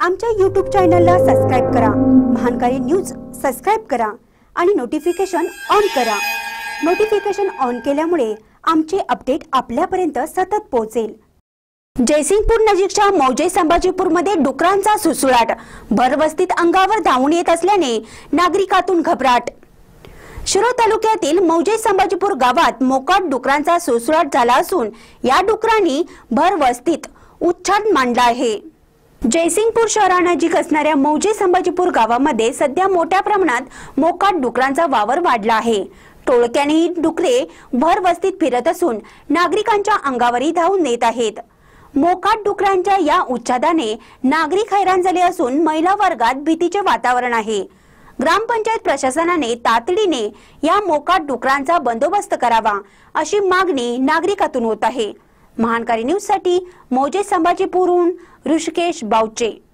आमच्या YouTube चॅनलला subscribe करा, महानकारी न्यूज सबस्क्राइब करा आणि नोटिफिकेशन ऑन करा। नोटिफिकेशन ऑन केल्यामुळे आमचे अपडेट आपल्यापर्यंत सतत पोहोचेल। जयसिंगपूर नजीकच्या मौजे संभाजीपूरमध्ये डुकरांचा सुसुळाट, भरवस्तीत अंगावर धावून येत असल्याने नागरिकातून घबराट। शिरोळ तालुक्यातील मौजे संभाजीपूर गावात मोकाट डुकरांचा सुसुळाट झाला असून या डुकरांनी भरवस्तीत उच्छाद मांडला आहे। जयसिंगपूर शहरानजीक असणाऱ्या मौजे संभाजीपूर गावामध्ये सध्या मोठ्या प्रमाणात मोकाट डुकरांचा वावर वाढला आहे। टोळक्याने ही डुकरे भरवस्तीत फिरत असून नागरिकांच्या अंगावरही धावून येत आहेत। मोकाट डुकरांच्या या उच्छादाने नागरिक हैराण झाले असून महिला वर्गात भीतीचे वातावरण आहे। ग्रामपंचायत प्रशासनाने तातडीने या मोकाट डुकरांचा बंदोबस्त करावा अशी मागणी नागरिकातून होत आहे। महानकारी न्यूज साठी मौजे संभाजीपूरहून ऋषिकेश बावचे।